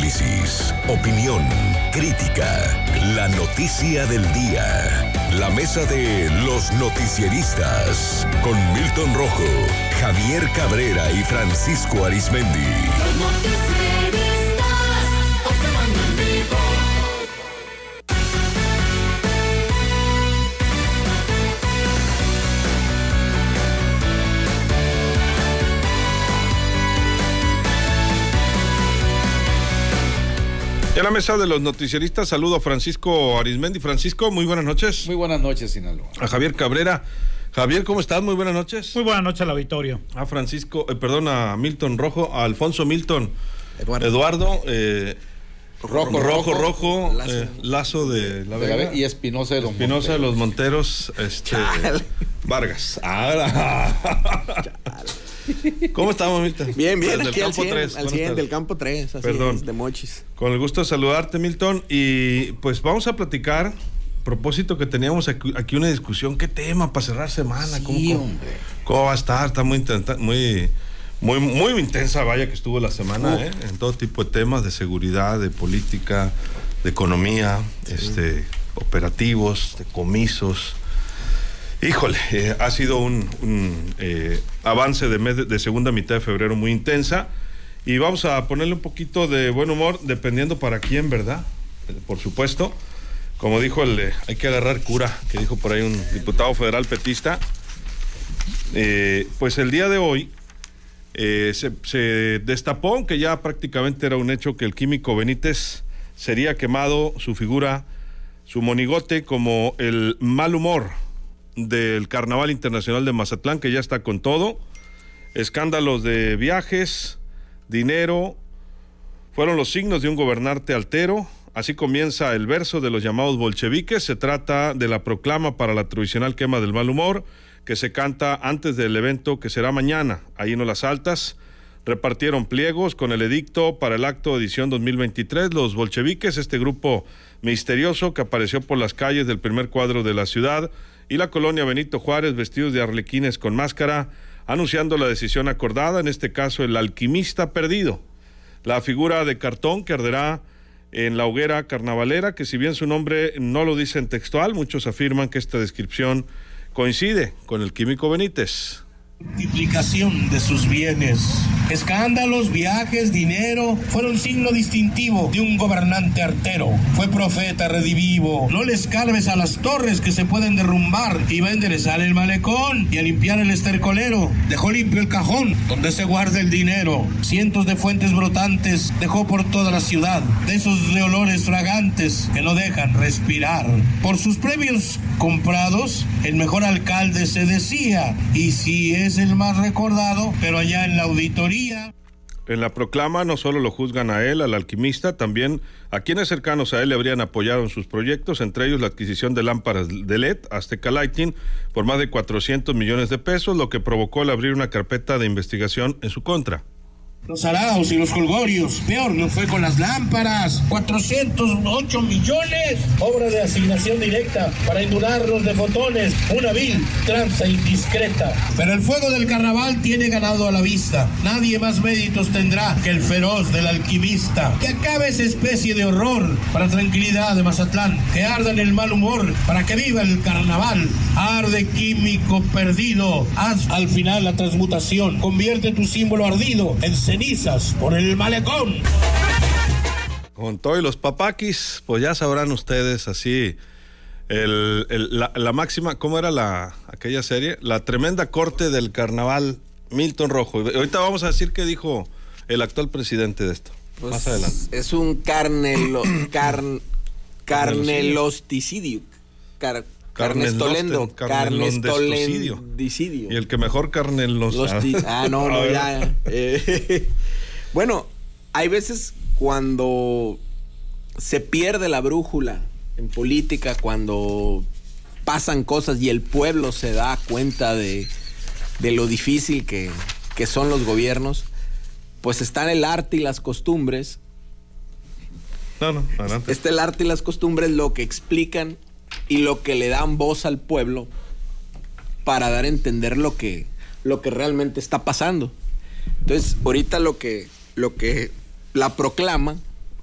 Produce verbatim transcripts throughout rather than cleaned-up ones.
análisis, opinión, crítica, la noticia del día. La mesa de los noticieristas con Milton Rojo, Javier Cabrera y Francisco Arizmendi. Los noticieristas observando en vivo. En la mesa de los noticieristas saludo a Francisco Arizmendi. Francisco, muy buenas noches. Muy buenas noches, Sinaloa. A Javier Cabrera. Javier, ¿cómo estás? Muy buenas noches. Muy buenas noches al auditorio. A Francisco, eh, perdón, a Milton Rojo, a Alfonso Milton. Eduardo. Eduardo, eh, Rojo, Rojo, Rojo, Rojo Lazo, eh, Lazo de la Vega. Vega y Espinosa de los Espinosa de los Monteros, este, Vargas. Ah, ¿Cómo estamos, Milton? Bien, bien, Desde aquí el al campo cien, tres. al cien del campo tres, así Perdón. es, de Mochis. Con el gusto de saludarte, Milton, y pues vamos a platicar, a propósito que teníamos aquí, aquí una discusión, ¿qué tema para cerrar semana? Sí, ¿Cómo, cómo, hombre. ¿Cómo va a estar? Está muy, intenta, muy, muy, muy intensa, vaya, que estuvo la semana, uh. ¿eh? En todo tipo de temas, de seguridad, de política, de economía, sí. este, operativos, de comisos. Híjole, eh, ha sido un, un eh, avance de, mes de, de segunda mitad de febrero muy intensa y vamos a ponerle un poquito de buen humor dependiendo para quién, ¿verdad? Eh, por supuesto, como dijo el, eh, hay que agarrar cura, que dijo por ahí un diputado federal petista. Eh, pues el día de hoy eh, se, se destapó, aunque ya prácticamente era un hecho, que el químico Benítez sería quemado, su figura, su monigote, como el mal humor del Carnaval Internacional de Mazatlán, que ya está con todo. Escándalos de viajes, dinero, fueron los signos de un gobernante altero. Así comienza el verso de los llamados bolcheviques. Se trata de la proclama para la tradicional quema del mal humor, que se canta antes del evento que será mañana, ahí en Las Altas. Repartieron pliegos con el edicto para el acto edición dos mil veintitrés. Los bolcheviques, este grupo misterioso que apareció por las calles del primer cuadro de la ciudad y la colonia Benito Juárez, vestidos de arlequines con máscara, anunciando la decisión acordada, en este caso el alquimista perdido, la figura de cartón que arderá en la hoguera carnavalera, que si bien su nombre no lo dice en textual, muchos afirman que esta descripción coincide con el químico Benítez. Multiplicación de sus bienes, escándalos, viajes, dinero, fueron signo distintivo de un gobernante artero. Fue profeta redivivo. No le escarbes a las torres que se pueden derrumbar. Iba a enderezar el malecón y a limpiar el estercolero. Dejó limpio el cajón donde se guarda el dinero. Cientos de fuentes brotantes dejó por toda la ciudad, de esos de olores fragantes que no dejan respirar. Por sus premios comprados, el mejor alcalde se decía, y si es es el más recordado, pero allá en la auditoría. En la proclama no solo lo juzgan a él, al alquimista, también a quienes cercanos a él le habrían apoyado en sus proyectos, entre ellos la adquisición de lámparas de L E D, Azteca Lighting, por más de cuatrocientos millones de pesos, lo que provocó el abrir una carpeta de investigación en su contra. Los araos y los colgorios, peor no fue con las lámparas, cuatrocientos ocho millones, obra de asignación directa para indunarlos de fotones, una vil tranza indiscreta. Pero el fuego del carnaval tiene ganado a la vista, nadie más méritos tendrá que el feroz del alquimista. Que acabe esa especie de horror para tranquilidad de Mazatlán, que arda en el mal humor para que viva el carnaval. Arde químico perdido, haz al final la transmutación, convierte tu símbolo ardido en cenizas por el malecón. Con todo y los papaquis, pues ya sabrán ustedes, así el, el, la, la máxima, ¿cómo era la aquella serie? La tremenda corte del carnaval, Milton Rojo. Ahorita vamos a decir qué dijo el actual presidente de esto. Pues más adelante. Es un carnelo, carn, carnelosticidio. Car, Carnestolendo, carnestolendicidio. Y el que mejor carnelos. Ah, no, no, ya. Eh, bueno, hay veces cuando se pierde la brújula en política, cuando pasan cosas y el pueblo se da cuenta de, de lo difícil que, que son los gobiernos, pues están el arte y las costumbres. No, no, adelante. Está el arte y las costumbres lo que explican y lo que le dan voz al pueblo para dar a entender lo que, lo que realmente está pasando. Entonces, ahorita lo que, lo que la proclama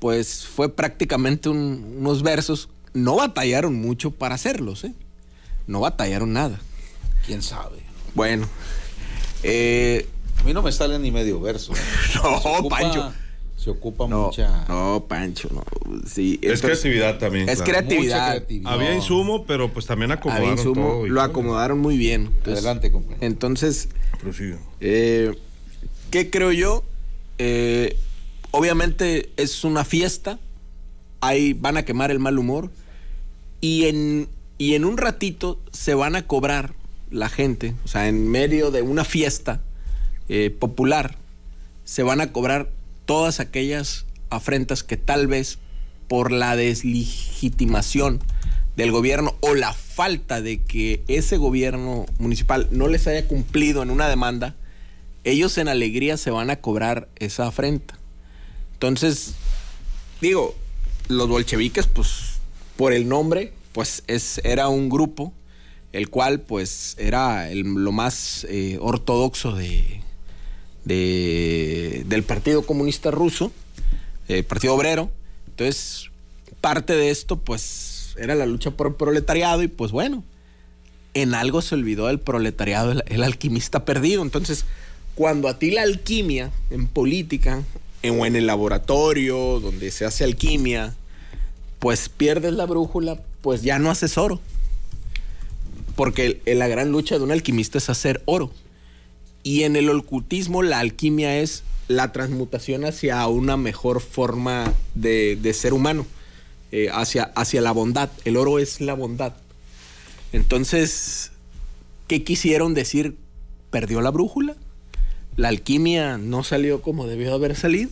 pues fue prácticamente un, unos versos. No batallaron mucho para hacerlos, ¿eh? No batallaron nada. ¿Quién sabe? Bueno. Eh, a mí no me sale ni medio verso. No, se ocupa, Pancho. Se ocupa no, mucha... No, Pancho, no. Sí, es entonces, creatividad también. Es claro. creatividad. creatividad. Había No. insumo, pero pues también acomodaron Había insumo, todo. lo acomodaron muy bien. Entonces, Adelante, compañero. Entonces, Prosigo. eh, ¿qué creo yo? Eh, obviamente es una fiesta. Ahí van a quemar el mal humor. Y en, y en un ratito se van a cobrar la gente. O sea, en medio de una fiesta eh, popular, se van a cobrar todas aquellas afrentas que tal vez por la deslegitimación del gobierno o la falta de que ese gobierno municipal no les haya cumplido en una demanda, ellos en alegría se van a cobrar esa afrenta. Entonces, digo, los bolcheviques, pues, por el nombre, pues es, era un grupo, el cual, pues, era el, lo más eh, ortodoxo de, de, del Partido Comunista Ruso, el eh, Partido Obrero. Entonces, parte de esto, pues, era la lucha por el proletariado y, pues, bueno, en algo se olvidó del proletariado, el, el alquimista perdido. Entonces, cuando a ti la alquimia en política en, o en el laboratorio donde se hace alquimia, pues pierdes la brújula, pues ya no haces oro. Porque el, la gran lucha de un alquimista es hacer oro. Y en el ocultismo la alquimia es la transmutación hacia una mejor forma de, de ser humano, eh, hacia, hacia la bondad. El oro es la bondad. Entonces, ¿qué quisieron decir? ¿Perdió la brújula? ¿La alquimia no salió como debió haber salido?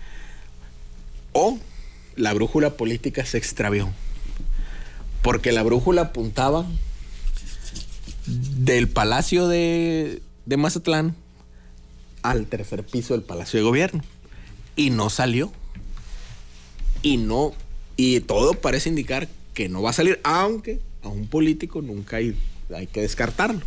¿O la brújula política se extravió? Porque la brújula apuntaba del Palacio de, de Mazatlán al tercer piso del Palacio de Gobierno. Y no salió. Y no, y todo parece indicar que no va a salir, aunque a un político nunca hay, hay que descartarlo.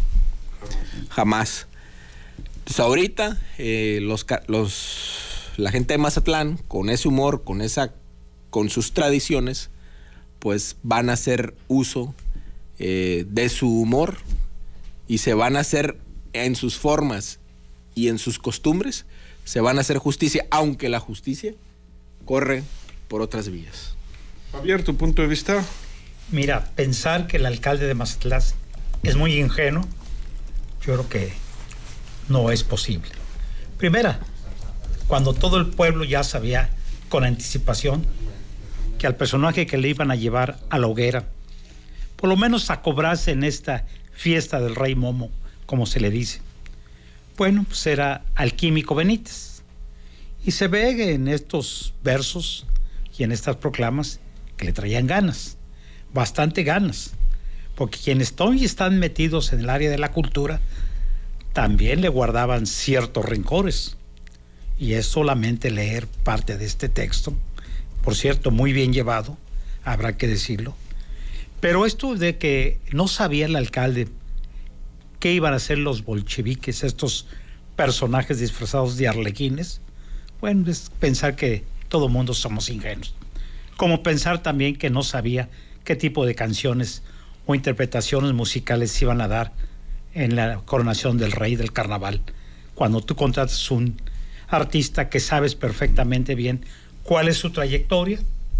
Jamás. Entonces ahorita eh, los, los, la gente de Mazatlán, con ese humor, con esa, con sus tradiciones, pues van a hacer uso eh, de su humor y se van a hacer en sus formas y en sus costumbres, se van a hacer justicia, aunque la justicia corre por otras vías. Javier, ¿tu punto de vista? Mira, pensar que el alcalde de Mazatlán es muy ingenuo, yo creo que no es posible. Primera, cuando todo el pueblo ya sabía con anticipación que al personaje que le iban a llevar a la hoguera, por lo menos a cobrarse en esta fiesta del Rey Momo, como se le dice, bueno, pues era al Químico Benítez. Y se ve en estos versos y en estas proclamas que le traían ganas, bastante ganas, porque quienes hoy están metidos en el área de la cultura también le guardaban ciertos rencores. Y es solamente leer parte de este texto, por cierto, muy bien llevado, habrá que decirlo. Pero esto de que no sabía el alcalde qué iban a hacer los bolcheviques, estos personajes disfrazados de arlequines, bueno, es pensar que todo mundo somos ingenuos. Como pensar también que no sabía qué tipo de canciones o interpretaciones musicales se iban a dar en la coronación del rey del carnaval. Cuando tú contratas un artista que sabes perfectamente bien cuál es su trayectoria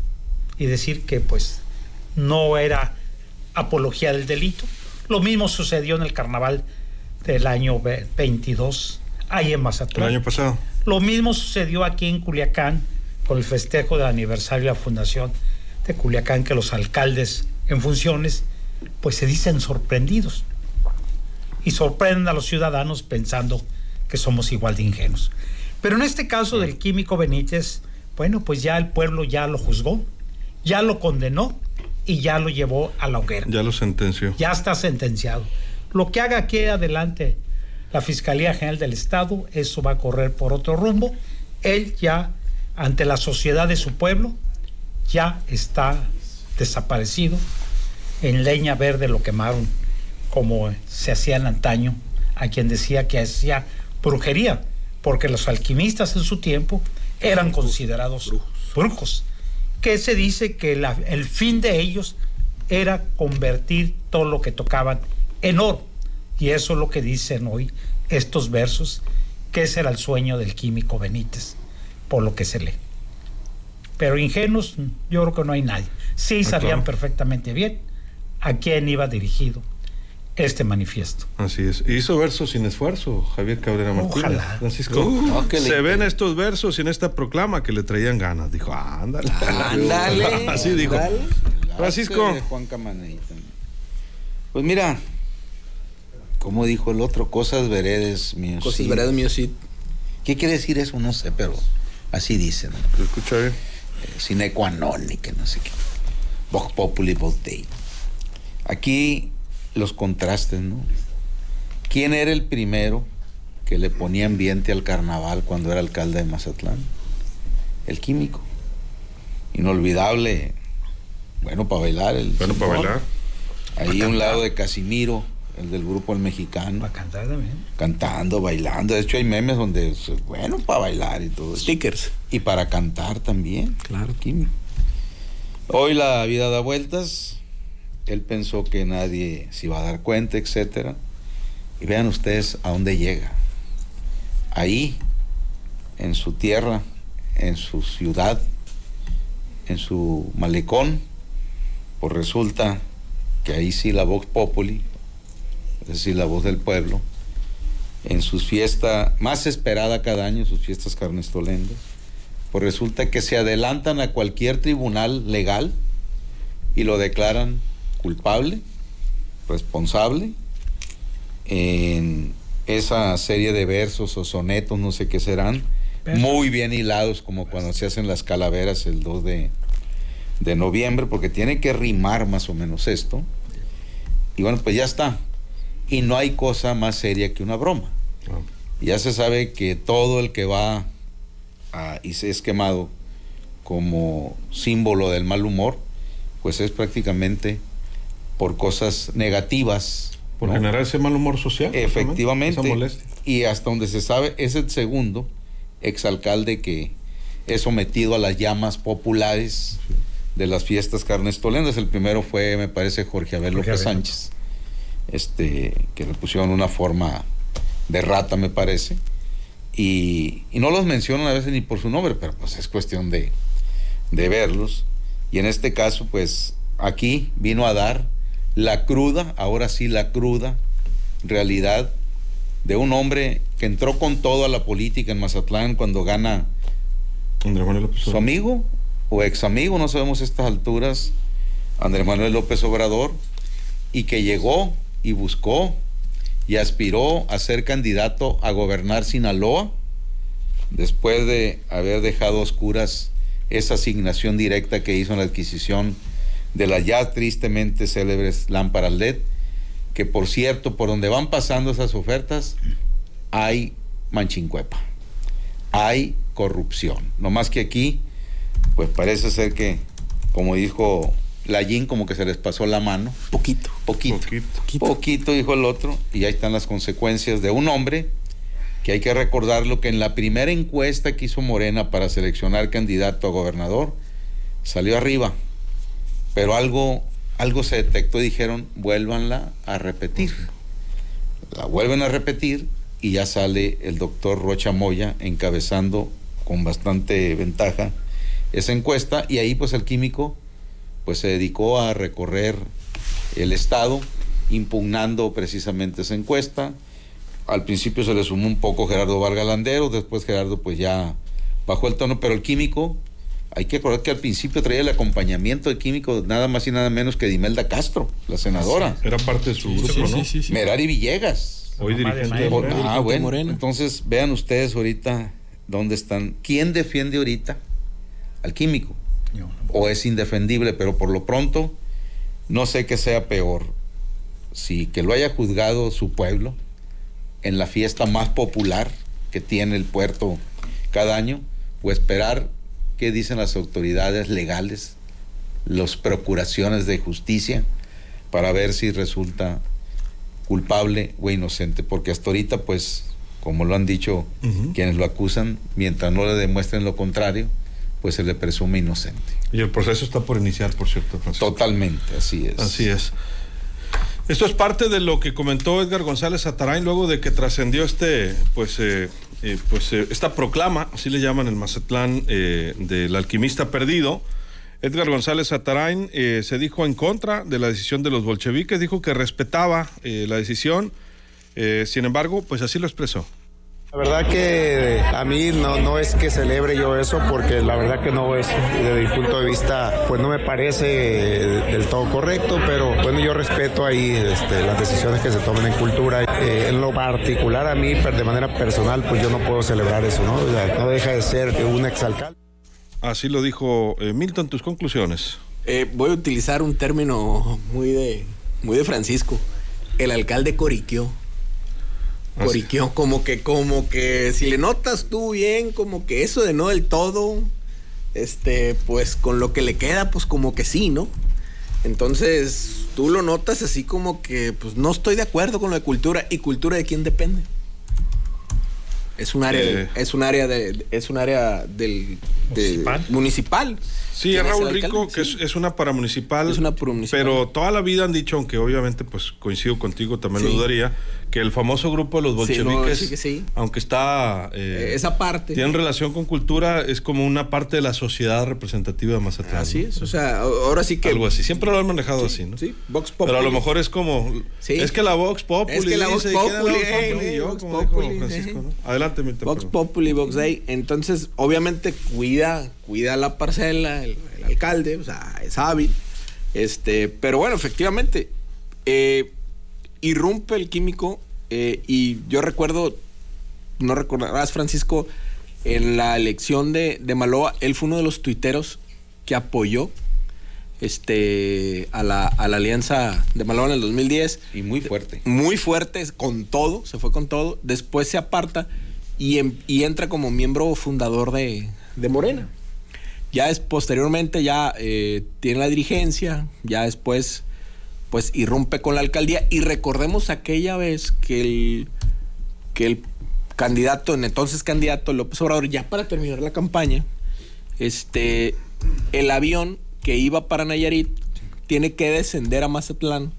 y decir que pues no era apología del delito. Lo mismo sucedió en el carnaval del año veintidós, ahí en Mazatlán. El año pasado. Lo mismo sucedió aquí en Culiacán con el festejo del aniversario de la fundación de Culiacán, que los alcaldes en funciones pues se dicen sorprendidos y sorprenden a los ciudadanos pensando que somos igual de ingenuos. Pero en este caso del Químico Benítez, bueno, pues ya el pueblo ya lo juzgó, ya lo condenó y ya lo llevó a la hoguera. Ya lo sentenció. Ya está sentenciado. Lo que haga aquí adelante la Fiscalía General del Estado, eso va a correr por otro rumbo. Él ya, ante la sociedad de su pueblo, ya está desaparecido. En leña verde lo quemaron, como se hacía en antaño, a quien decía que hacía brujería, porque los alquimistas en su tiempo eran considerados brujos. que se dice que la, el fin de ellos era convertir todo lo que tocaban en oro. Y eso es lo que dicen hoy estos versos, que ese era el sueño del químico Benítez, por lo que se lee. Pero ingenuos, yo creo que no hay nadie. Sí sabían ah, claro. perfectamente bien a quién iba dirigido este manifiesto. Así es. Hizo versos sin esfuerzo, Javier Cabrera Martínez. Ojalá. Francisco, uh, no, se le... ven estos versos y en esta proclama que le traían ganas. Dijo, ándale. Ándale. Así dijo. Ándale. Francisco. Juan Camaney también. Pues mira, como dijo el otro, cosas veredes míos. Cosas veredes míos, sí. ¿Qué quiere decir eso? No sé, pero así dicen. ¿Lo escucha bien? Eh, sine qua non y que no sé qué. Vox populi vox Dei. Aquí los contrastes, ¿no? ¿Quién era el primero que le ponía ambiente al carnaval cuando era alcalde de Mazatlán? El químico. Inolvidable. Bueno, para bailar. El bueno, para bailar. Ahí a un lado de Casimiro, el del grupo El Mexicano. Para cantar también. Cantando, bailando. De hecho, hay memes donde, bueno, para bailar y todo eso. Stickers. Y para cantar también. Claro. Químico. Hoy la vida da vueltas. Él pensó que nadie se iba a dar cuenta, etcétera. Y vean ustedes a dónde llega. Ahí, en su tierra, en su ciudad, en su malecón, pues resulta que ahí sí la vox populi, es decir, la voz del pueblo, en sus fiestas más esperada cada año, sus fiestas carnestolendas, pues resulta que se adelantan a cualquier tribunal legal y lo declaran culpable, responsable, en esa serie de versos o sonetos, no sé qué serán, pero muy bien hilados, como cuando se hacen las calaveras el dos de noviembre, porque tiene que rimar más o menos esto. Y bueno, pues ya está. Y no hay cosa más seria que una broma. Oh. Ya se sabe que todo el que va a, y se es quemado como símbolo del mal humor, pues es prácticamente por cosas negativas. Por ¿no? generar ese mal humor social. Efectivamente. Y hasta donde se sabe, es el segundo exalcalde que es sometido a las llamas populares sí. de las fiestas carnestolendas. El primero fue, me parece, Jorge Abel Jorge López Abel. Sánchez, este, que le pusieron una forma de rata, me parece. Y, y no los mencionan a veces ni por su nombre, pero pues es cuestión de, de verlos. Y en este caso, pues aquí vino a dar la cruda, ahora sí la cruda realidad de un hombre que entró con todo a la política en Mazatlán cuando gana Andrés Manuel López su amigo o ex amigo, no sabemos a estas alturas, Andrés Manuel López Obrador, y que llegó y buscó y aspiró a ser candidato a gobernar Sinaloa después de haber dejado a oscuras esa asignación directa que hizo en la adquisición de las ya tristemente célebres lámparas L E D, que por cierto, por donde van pasando esas ofertas, hay manchincuepa, hay corrupción. No más que aquí, pues parece ser que, como dijo Layín, como que se les pasó la mano. Poquito. Poquito. Poquito, poquito dijo el otro, y ahí están las consecuencias de un hombre que hay que recordarlo que en la primera encuesta que hizo Morena para seleccionar candidato a gobernador, salió arriba. Pero algo, algo se detectó y dijeron, vuélvanla a repetir. La vuelven a repetir y ya sale el doctor Rocha Moya encabezando con bastante ventaja esa encuesta, y ahí pues el químico pues se dedicó a recorrer el estado impugnando precisamente esa encuesta. Al principio se le sumó un poco Gerardo Vargas Landero, después Gerardo pues ya bajó el tono, pero el químico, hay que recordar que al principio traía el acompañamiento del químico nada más y nada menos que Dimelda Castro, la senadora. Sí, era parte de su sí, grupo, sí, ¿no? Sí, sí, sí. Merari Villegas. Hoy dirigente de Morena. Ah, bueno. Morena. Entonces, vean ustedes ahorita dónde están. ¿Quién defiende ahorita al químico? Yo, no o es indefendible, pero por lo pronto, no sé qué sea peor. Si que lo haya juzgado su pueblo en la fiesta más popular que tiene el puerto cada año, o esperar qué dicen las autoridades legales, las procuraciones de justicia, para ver si resulta culpable o inocente, porque hasta ahorita, pues, como lo han dicho uh-huh. quienes lo acusan, mientras no le demuestren lo contrario, pues se le presume inocente. Y el proceso está por iniciar, por cierto, Francisco. Totalmente, así es. Así es. Esto es parte de lo que comentó Edgar González Atarain luego de que trascendió este, pues, eh, eh, pues eh, esta proclama, así le llaman en Mazatlán, eh, del alquimista perdido. Edgar González Atarain eh, se dijo en contra de la decisión de los bolcheviques, dijo que respetaba eh, la decisión, eh, sin embargo, pues así lo expresó. La verdad que a mí no, no es que celebre yo eso, porque la verdad que no es, desde mi punto de vista, pues no me parece del todo correcto, pero bueno, yo respeto ahí este, las decisiones que se toman en cultura. Eh, en lo particular a mí, de manera personal, pues yo no puedo celebrar eso, ¿no? O sea, no deja de ser un exalcalde. Así lo dijo eh, Milton, tus conclusiones. Eh, voy a utilizar un término muy de, muy de Francisco. El alcalde coriqueó. Coriqueó, como que, como que si le notas tú bien, como que eso de no del todo, este, pues con lo que le queda, pues como que sí, ¿no? Entonces, tú lo notas así como que, pues no estoy de acuerdo con lo de cultura. ¿Y cultura de quién depende? Es un área, eh, de, es un área de, es un área del de, municipal. municipal. Sí, es Raúl Rico, que sí. es, es una paramunicipal. Es una paramunicipal. Pero toda la vida han dicho, aunque obviamente pues coincido contigo, también sí. lo dudaría, que el famoso grupo de los bolcheviques, sí, no, sí, sí. aunque está... Eh, esa parte. Tienen relación con cultura, es como una parte de la sociedad representativa de Mazatlán. Así ¿no? es, o sea, ahora sí que... Algo así, siempre lo han manejado sí, así, ¿no? Sí, Vox Populi. Pero a lo mejor es como... Sí. Es que la Vox Populi... Es que la Vox dice, Populi, ¿qué eh, Populi? eh, Yo, Vox como Populi, dijo Francisco, eh. ¿no? Adelante, mi Vox Populi, Vox Day. Entonces, obviamente, cuida, cuida la parcela, el, el alcalde, o sea, es hábil. Este, pero bueno, efectivamente, eh, irrumpe el químico, eh, y yo recuerdo, no recordarás, Francisco, en la elección de, de Maloa, él fue uno de los tuiteros que apoyó este, a, la, a la alianza de Maloa en el dos mil diez. Y muy fuerte. Muy fuerte, con todo, se fue con todo. Después se aparta y, en, y entra como miembro fundador de, de Morena. Ya es, posteriormente ya eh, tiene la dirigencia, ya después pues irrumpe con la alcaldía. Y recordemos aquella vez que el, que el candidato, el entonces candidato López Obrador, ya para terminar la campaña, este, el avión que iba para Nayarit tiene que descender a Mazatlán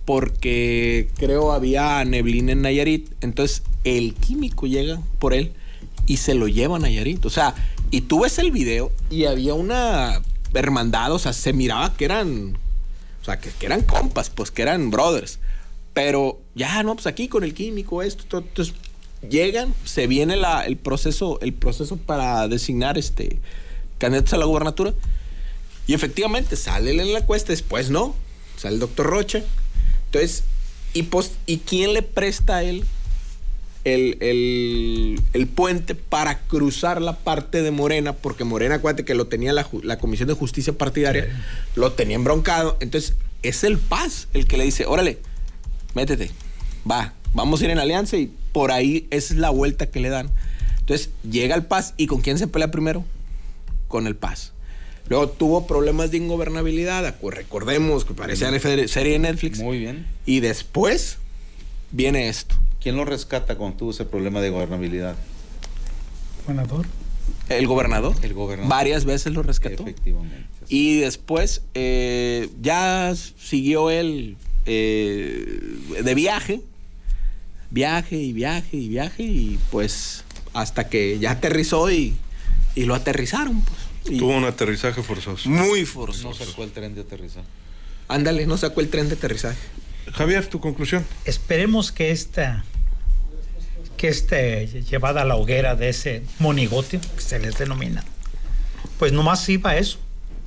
porque creo había neblina en Nayarit. Entonces el químico llega por él y se lo lleva a Nayarit. O sea, y tú ves el video y había una hermandad, o sea, se miraba que eran, o sea, que, que eran compas, pues que eran brothers. Pero ya, no, pues aquí con el químico, esto, todo. Entonces llegan, se viene la, el proceso, el proceso para designar este candidatos a la gubernatura. Y efectivamente sale en la encuesta, después no, sale el doctor Rocha. Entonces, ¿y, post, ¿y quién le presta a él el, el, el puente para cruzar la parte de Morena? Porque Morena, acuérdate que lo tenía la, la Comisión de Justicia Partidaria, sí. Lo tenía embroncado. Entonces, es el P A S el que le dice, órale, métete, va, vamos a ir en alianza, y por ahí esa es la vuelta que le dan. Entonces, llega el P A S, ¿y con quién se pelea primero? Con el P A S. Luego tuvo problemas de ingobernabilidad, recordemos que parecía serie de Netflix. Muy bien. Y después viene esto. ¿Quién lo rescata cuando tuvo ese problema de gobernabilidad? ¿Gobernador? El gobernador. El gobernador. Varias veces lo rescató. Efectivamente. Y después eh, ya siguió él eh, de viaje, viaje y viaje y viaje, y pues hasta que ya aterrizó y, y lo aterrizaron, pues. Y tuvo un aterrizaje forzoso. Muy forzoso. No sacó el tren de aterrizaje. Ándale, no sacó el tren de aterrizaje. Javier, tu conclusión. Esperemos que esta que este llevada a la hoguera de ese monigote, que se les denomina, pues nomás sirva eso,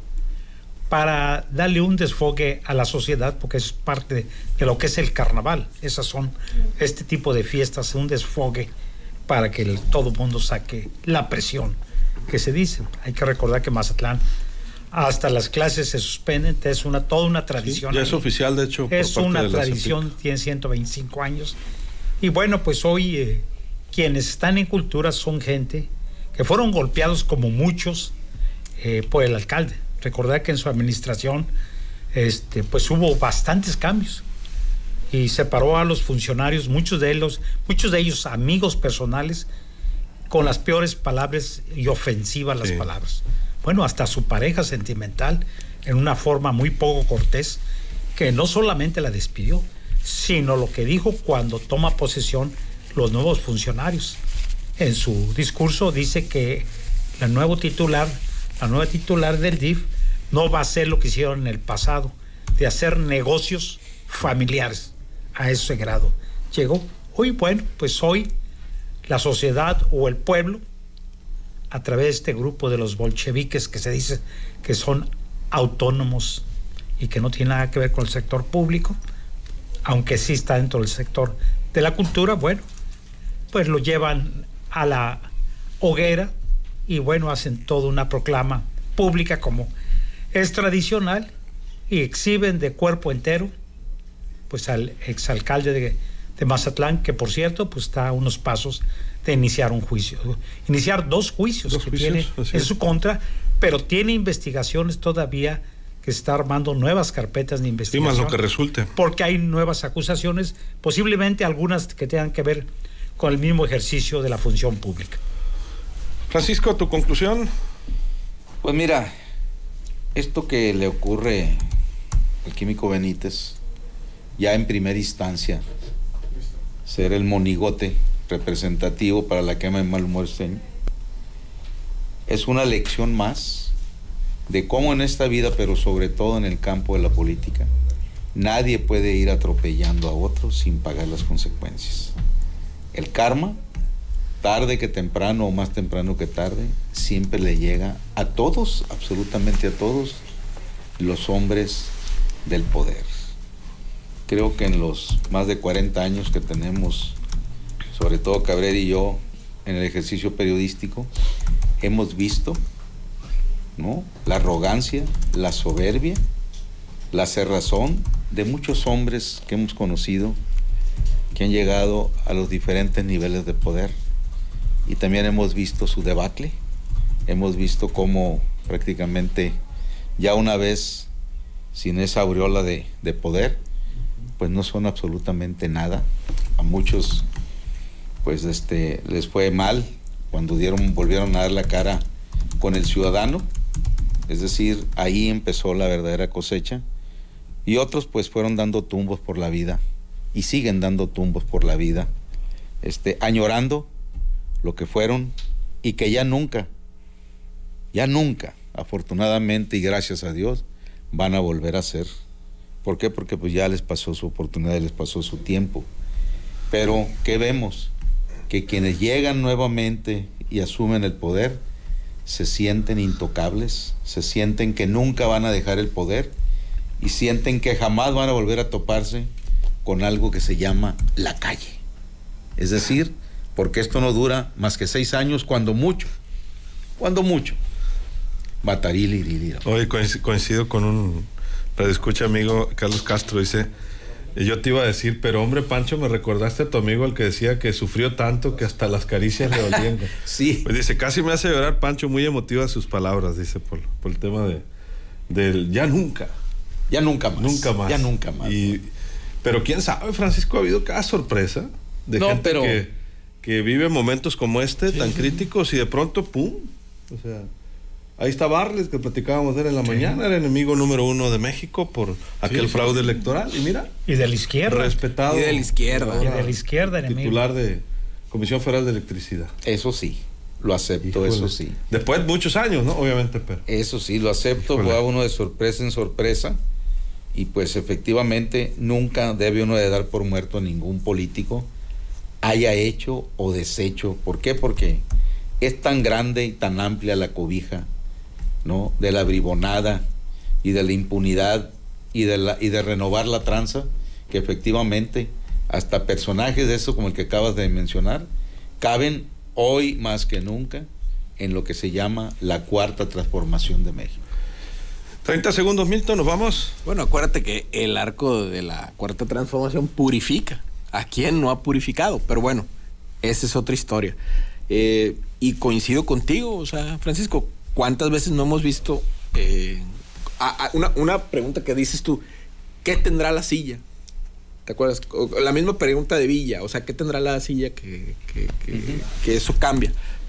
para darle un desfogue a la sociedad, porque es parte de, de lo que es el carnaval. Esas son este tipo de fiestas, un desfogue para que el, todo el mundo saque la presión que se dice. Hay que recordar que Mazatlán hasta las clases se suspenden, es una toda una tradición. Sí, ya es oficial, de hecho. Es por parte una de tradición, tiene ciento veinticinco años. Y bueno, pues hoy eh, quienes están en cultura son gente que fueron golpeados como muchos eh, por el alcalde. Recordar que en su administración este, pues hubo bastantes cambios y separó a los funcionarios, muchos de ellos, muchos de ellos amigos personales, con las peores palabras y ofensivas las sí. palabras. Bueno, hasta su pareja sentimental, en una forma muy poco cortés, que no solamente la despidió, sino lo que dijo cuando toma posesión los nuevos funcionarios. En su discurso dice que la nuevo titular, la nueva titular del D I F no va a hacer lo que hicieron en el pasado, de hacer negocios familiares. A ese grado llegó. Hoy, bueno, pues hoy la sociedad o el pueblo, a través de este grupo de los bolcheviques que se dice que son autónomos y que no tienen nada que ver con el sector público, aunque sí está dentro del sector de la cultura, bueno, pues lo llevan a la hoguera y bueno, hacen toda una proclama pública como es tradicional y exhiben de cuerpo entero pues al exalcalde de, de Mazatlán, que por cierto pues está a unos pasos de iniciar un juicio, iniciar dos juicios dos que juicios, tiene en es. su contra, pero tiene investigaciones todavía, que se está armando nuevas carpetas de investigación. Sí, más lo que resulte. Porque hay nuevas acusaciones, posiblemente algunas que tengan que ver con el mismo ejercicio de la función pública. Francisco, ¿tu conclusión? Pues mira, esto que le ocurre al químico Benítez, ya en primera instancia, ser el monigote representativo para la quema de mal humor esteño, es una lección más de cómo en esta vida, pero sobre todo en el campo de la política, nadie puede ir atropellando a otro sin pagar las consecuencias. El karma, tarde que temprano o más temprano que tarde, siempre le llega a todos, absolutamente a todos, los hombres del poder. Creo que en los más de cuarenta años que tenemos, sobre todo Cabrera y yo, en el ejercicio periodístico, hemos visto, ¿no?, la arrogancia, la soberbia, la cerrazón de muchos hombres que hemos conocido, que han llegado a los diferentes niveles de poder. Y también hemos visto su debacle, hemos visto cómo prácticamente ya una vez sin esa aureola de, de poder, pues no son absolutamente nada. A muchos pues este les fue mal cuando dieron, volvieron a dar la cara con el ciudadano, es decir, ahí empezó la verdadera cosecha, y otros pues fueron dando tumbos por la vida y siguen dando tumbos por la vida, este, añorando lo que fueron y que ya nunca, ya nunca, afortunadamente y gracias a Dios, van a volver a ser. ¿Por qué? Porque pues ya les pasó su oportunidad, les pasó su tiempo. Pero, ¿qué vemos? Que quienes llegan nuevamente y asumen el poder, se sienten intocables, se sienten que nunca van a dejar el poder y sienten que jamás van a volver a toparse con algo que se llama la calle. Es decir, porque esto no dura más que seis años, cuando mucho, cuando mucho. Bataril y Lirira. Hoy coincido con un radioescucha amigo, Carlos Castro, dice, yo te iba a decir, pero hombre, Pancho, me recordaste a tu amigo el que decía que sufrió tanto que hasta las caricias le dolían. Sí. Pues dice, casi me hace llorar, Pancho, muy emotiva sus palabras, dice, por, por el tema de del ya nunca. Ya nunca más. Nunca más. Ya nunca más. Y, pero quién sabe, Francisco, ha habido cada sorpresa de no, gente pero... que, que vive momentos como este, sí, tan sí. críticos, y de pronto, ¡pum! O sea, ahí está Barles, que platicábamos de él en la sí. mañana, era enemigo número uno de México por aquel sí, fraude sí. electoral, y mira. Y de la izquierda. Respetado. Y de la izquierda. Y de la izquierda, enemigo. Titular de Comisión Federal de Electricidad. Eso sí, lo acepto, Híjole. eso sí. Después de muchos años, ¿no? Obviamente, pero. Eso sí, lo acepto, va uno de sorpresa en sorpresa, y pues efectivamente nunca debe uno de dar por muerto a ningún político, haya hecho o deshecho. ¿Por qué? Porque es tan grande y tan amplia la cobija, ¿no?, de la bribonada y de la impunidad y de la y de renovar la tranza, que efectivamente hasta personajes de eso como el que acabas de mencionar caben hoy más que nunca en lo que se llama la cuarta transformación de México. treinta segundos, Milton, nos vamos. Bueno, acuérdate que el arco de la cuarta transformación purifica. ¿A quién no ha purificado? Pero bueno, esa es otra historia. Eh, y coincido contigo, o sea, Francisco, ¿cuántas veces no hemos visto eh, a, a una, una pregunta que dices tú, ¿qué tendrá la silla? ¿Te acuerdas? La misma pregunta de Villa, o sea, ¿qué tendrá la silla que, que, que, uh-huh. que eso cambia?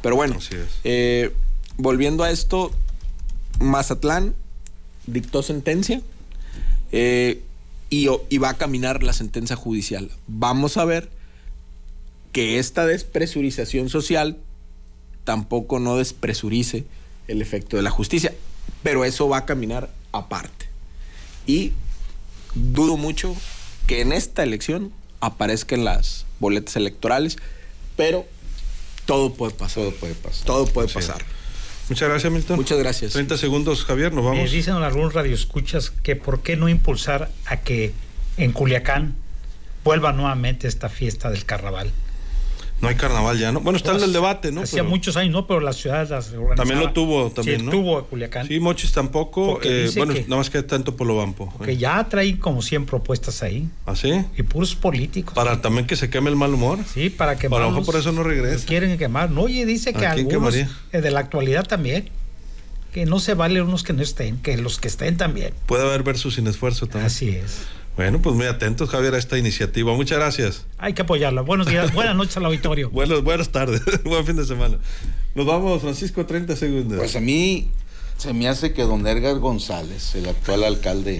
Pero bueno, Así es. eh, volviendo a esto, Mazatlán dictó sentencia eh, y, y va a caminar la sentencia judicial. Vamos a ver que esta despresurización social tampoco no despresurice el efecto de la justicia, pero eso va a caminar aparte. Y dudo mucho que en esta elección aparezcan las boletas electorales, pero todo puede pasar. Todo puede pasar. Todo puede Sí. pasar. Muchas gracias, Milton. Muchas gracias. treinta segundos, Javier, nos Me vamos. dicen algunos radioescuchas que por qué no impulsar a que en Culiacán vuelva nuevamente esta fiesta del carnaval. No hay carnaval ya, ¿no? Bueno, está el del debate, ¿no? Hacía Pero muchos años, ¿no? Pero la ciudad las organizaba. también lo tuvo, también, sí, ¿no? tuvo Culiacán. Sí, Mochis tampoco. Porque Eh, dice bueno, que- nada más que tanto Polobampo. Que ya traen como cien propuestas ahí. ¿Ah, sí? Y puros políticos. Para también que se queme el mal humor. Sí, para que A lo mejor por eso no regresa. Quieren quemar. No, oye, dice que ¿A quién algunos quemaría? eh, de la actualidad también. Que no se vale unos que no estén, que los que estén también. Puede haber versus sin esfuerzo también. Así es. Bueno, pues muy atentos, Javier, a esta iniciativa. Muchas gracias. Hay que apoyarla. Buenos días, buenas noches al auditorio. Buenas, buenas tardes. Buen fin de semana. Nos vamos, Francisco, treinta segundos. Pues a mí se me hace que don Edgar González, el actual alcalde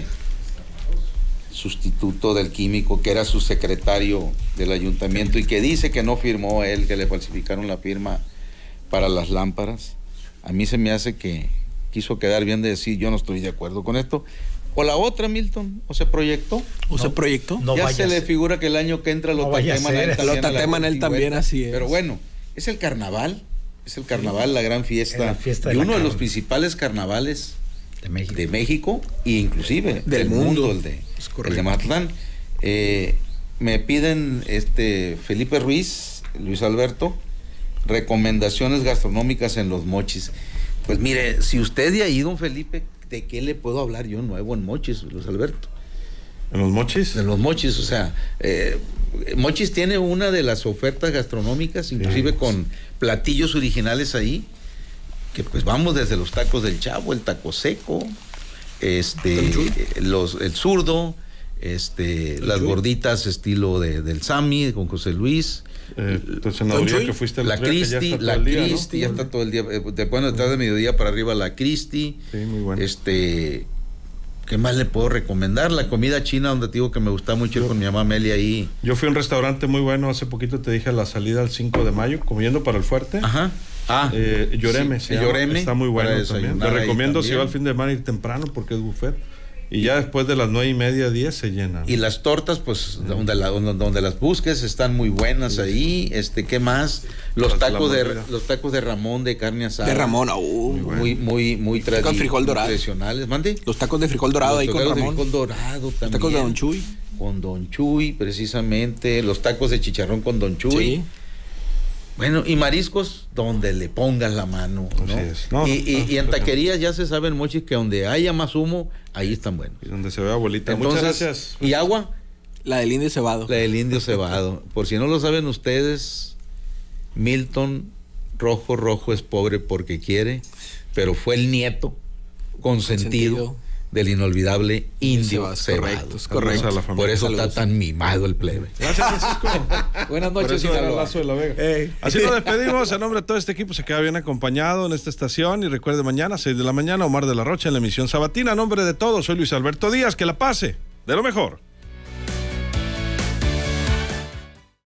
sustituto del químico, que era su secretario del ayuntamiento y que dice que no firmó él, que le falsificaron la firma para las lámparas, a mí se me hace que quiso quedar bien de decir yo no estoy de acuerdo con esto. O la otra, Milton, o se proyectó. ¿O se No, proyectó? no ya vaya se a le ser. figura que el año que entra lo No vaya a tateman a él ser. también. Lo a la tateman a él también, vuelta. así es. Pero bueno, es el carnaval, es el carnaval, la gran fiesta, La fiesta de y la uno de los carne. principales carnavales De México. de México e inclusive Del mundo. el de, Es el correcto. de Mazatlán. Eh, me piden este Felipe Ruiz, Luis Alberto, recomendaciones gastronómicas en Los Mochis. Pues mire, si usted ya ha ido, don Felipe, ¿de qué le puedo hablar yo nuevo en Mochis, Luis Alberto? ¿En los Mochis? De Los Mochis, o sea, eh, Mochis tiene una de las ofertas gastronómicas, inclusive Sí. con platillos originales ahí, que pues vamos desde los tacos del Chavo, el taco seco, este, los, el zurdo, este, las gorditas estilo de, del Sami con José Luis, Eh, tu senaduría Chuy, que fuiste el la otro día, que ya Cristi, está todo la el día, ¿no? Cristi, ya está todo el día, eh, de bueno, detrás de mediodía para arriba la Cristi, Sí, muy bueno. este, ¿qué más le puedo recomendar? La comida china, donde te digo que me gusta mucho ir con mi mamá Amelia ahí. Yo fui a un restaurante muy bueno, hace poquito te dije a la salida el cinco de mayo, comiendo para el fuerte. Ajá. Ah, Eh, Lloreme, sí, se llama. Lloreme, Está muy bueno para también. desayunar Te ahí recomiendo si también. va al fin de semana ir temprano porque es buffet. Y ya después de las nueve y media, diez se llena. y las tortas, pues, donde, la- donde, donde las busques, están muy buenas ahí. Este, ¿qué más? Los Las de la tacos de mordida. los tacos de Ramón de carne asada. De Ramón, uh, Muy, muy, muy tradi- Con frijol dorado. tradicionales. ¿Mande? los tacos de frijol dorado Los ahí con tacos de Ramón. frijol dorado también. Los tacos de Don Chuy. Con Don Chuy, precisamente. Los tacos de chicharrón con Don Chuy. Sí. Bueno, y mariscos donde le pongas la mano, ¿no? Así es. No, y, no, y- no, y en no. taquerías ya se sabe en Mochis que donde haya más humo, ahí están buenos. Y donde se ve abuelita. Entonces, Muchas gracias. ¿y agua? La del indio cebado. La del indio cebado. Por si no lo saben ustedes, Milton Rojo Rojo es pobre porque quiere, pero fue el nieto consentido Consentido. del inolvidable indio Cebado, es cebado. correcto, es Saludos correcto. a la familia. Por eso Saludos. está tan mimado el plebe. Gracias, Francisco. Buenas Por noches, eso era Sinaloa. Lazo de la Vega. Ey. Así nos despedimos. En nombre de todo este equipo se queda bien acompañado en esta estación. Y recuerde, mañana, seis de la mañana, Omar de la Rocha en la emisión sabatina. En nombre de todos, soy Luis Alberto Díaz. Que la pase de lo mejor.